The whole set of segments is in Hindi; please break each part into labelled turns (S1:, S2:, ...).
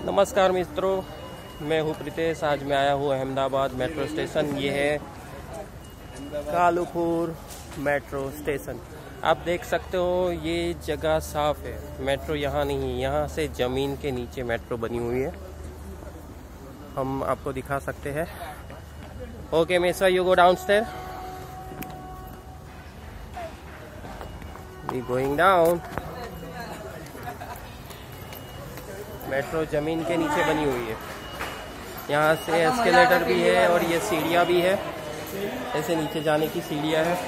S1: नमस्कार मित्रों, मैं हूँ प्रीतेश। आज मैं आया हूँ अहमदाबाद मेट्रो स्टेशन। ये है कालूपुर मेट्रो स्टेशन। आप देख सकते हो ये जगह साफ है। मेट्रो यहाँ नहीं, यहाँ से ज़मीन के नीचे मेट्रो बनी हुई है। हम आपको दिखा सकते हैं। Okay mister, you go downstair. We going down. Metro ज़मीन के नीचे बनी हुई है। यहाँ से एस्केलेटर भी है और ये सीढ़ियाँ भी है। ऐसे नीचे जाने की सीढ़ियाँ है।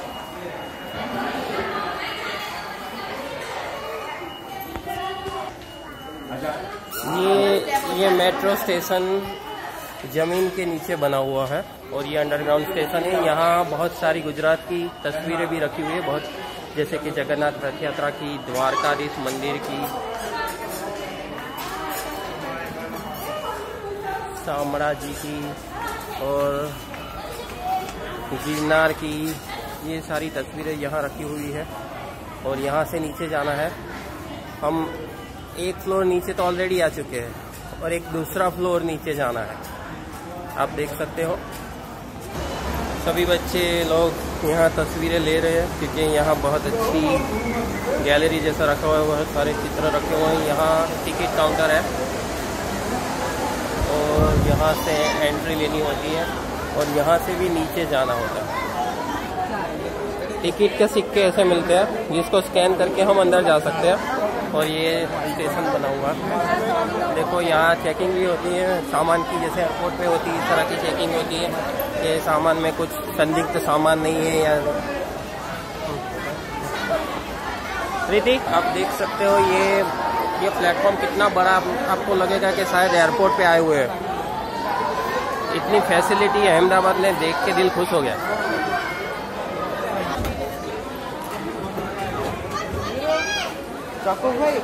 S1: ये मेट्रो स्टेशन ज़मीन के नीचे बना हुआ है और ये अंडरग्राउंड स्टेशन है। यहाँ बहुत सारी गुजरात की तस्वीरें भी रखी हुई है, बहुत, जैसे कि जगन्नाथ रथ यात्रा की, द्वारकाधीश मंदिर की, शामड़ा जी की और गिरनार की। ये सारी तस्वीरें यहाँ रखी हुई है और यहाँ से नीचे जाना है। हम एक फ्लोर नीचे तो ऑलरेडी आ चुके हैं और एक दूसरा फ्लोर नीचे जाना है। आप देख सकते हो सभी बच्चे लोग यहाँ तस्वीरें ले रहे हैं क्योंकि यहाँ बहुत अच्छी गैलरी जैसा रखा हुआ है, बहुत सारे चित्र रखे हुए हैं। यहाँ टिकट काउंटर है और यहाँ से एंट्री लेनी होती है और यहाँ से भी नीचे जाना होता है। टिकट के सिक्के ऐसे मिलते हैं जिसको स्कैन करके हम अंदर जा सकते हैं। और ये स्टेशन बना हुआ है। देखो यहाँ चेकिंग भी होती है सामान की, जैसे एयरपोर्ट पे होती है इस तरह की चेकिंग होती है। ये सामान में कुछ संदिग्ध सामान नहीं है या ऋतिक, आप देख सकते हो ये प्लेटफॉर्म कितना बड़ा, आपको लगेगा कि शायद एयरपोर्ट पे आए हुए हैं। इतनी फैसिलिटी अहमदाबाद में देख के दिल खुश हो गया। भाई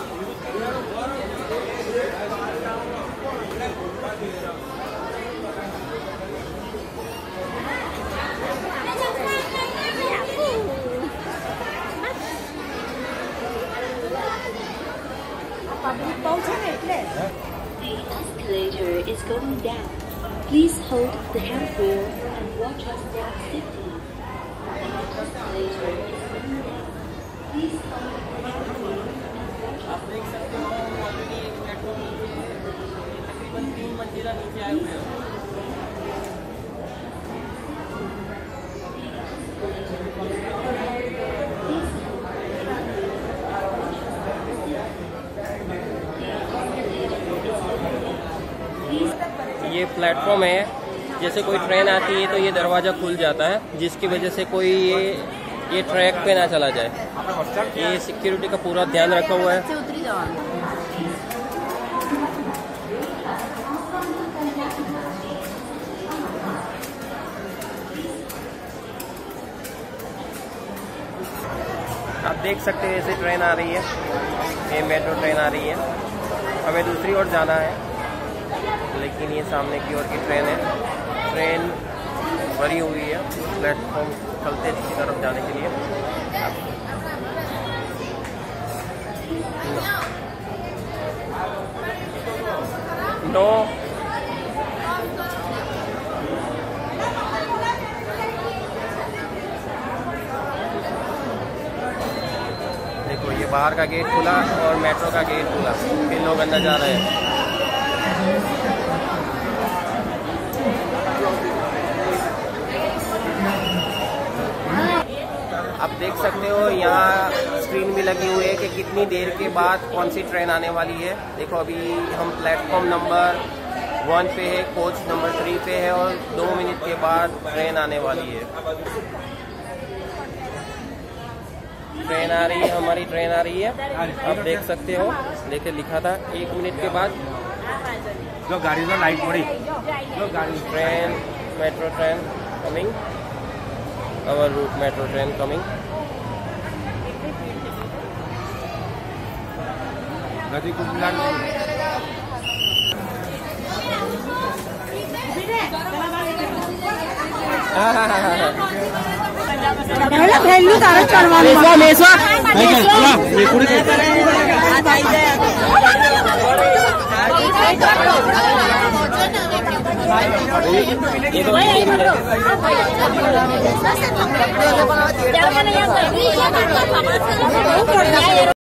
S2: The escalator is going down. Please hold the handrail and watch your step safely. The escalator is going down. Please hold the handrail and watch your
S1: आप देख सकते हो ऑलरेडी एक प्लेटफॉर्म तकरीबन 3 मंजिला नीचे आए हुए हैं। ये प्लेटफॉर्म है, जैसे कोई ट्रेन आती है तो ये दरवाज़ा खुल जाता है, जिसकी वजह से कोई ये ट्रैक पे ना चला जाए। ये सिक्योरिटी का पूरा ध्यान रखा हुआ है। आप देख सकते हैं ऐसे ट्रेन आ रही है, ये मेट्रो ट्रेन आ रही है। हमें दूसरी ओर जाना है लेकिन ये सामने की ओर की ट्रेन है। ट्रेन भरी हुई है, प्लेटफॉर्म चलते की तरफ जाने के लिए। नो देखो, ये बाहर का गेट खुला और मेट्रो का गेट खुला, फिर लोग अंदर जा रहे हैं। आप देख सकते हो यहाँ स्क्रीन भी लगी हुई है कि कितनी देर के बाद कौन सी ट्रेन आने वाली है। देखो अभी हम प्लेटफॉर्म नंबर 1 पे है, कोच नंबर 3 पे है और 2 मिनट के बाद ट्रेन आने वाली है। ट्रेन आ रही है, हमारी ट्रेन आ रही है। आप देख सकते हो, देखिए लिखा था 1 मिनट के बाद
S3: जो गाड़ी में लाइट पड़ी, जो गाड़ी
S1: train, metro train coming, our route metro train coming.
S3: नदी कुंडला
S4: वैल्यू तारा चढ़वा मेसवा
S3: मेसवा
S4: तो